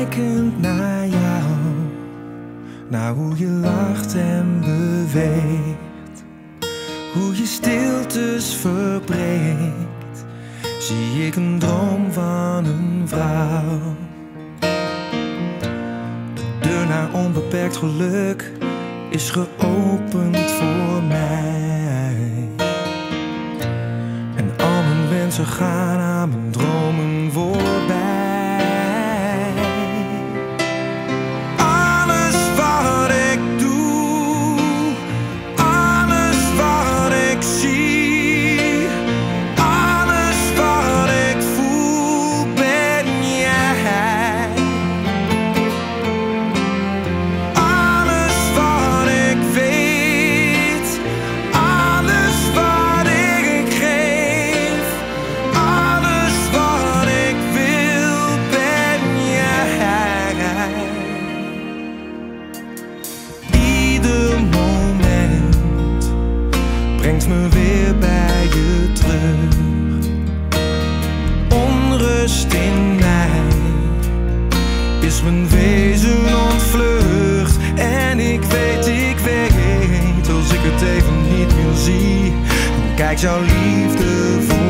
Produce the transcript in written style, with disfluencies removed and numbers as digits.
kijkend naar jou, naar hoe je lacht en beweegt, hoe je stiltes verbreekt, zie ik een droom van een vrouw. De deur naar onbeperkt geluk is geopend voor mij, en al mijn wensen gaan aan mijn dromen voorbij. Alles wat ik doe, alles wat ik zie, alles wat ik voel, ben jij. Alles wat ik weet, alles wat ik geef, alles wat ik wil, ben jij. Ieder moment brengt me weer bij je terug. Onrust in mij is mijn wezen ontvlucht. En ik weet, als ik het even niet meer zie, dan kijkt jouw liefde voor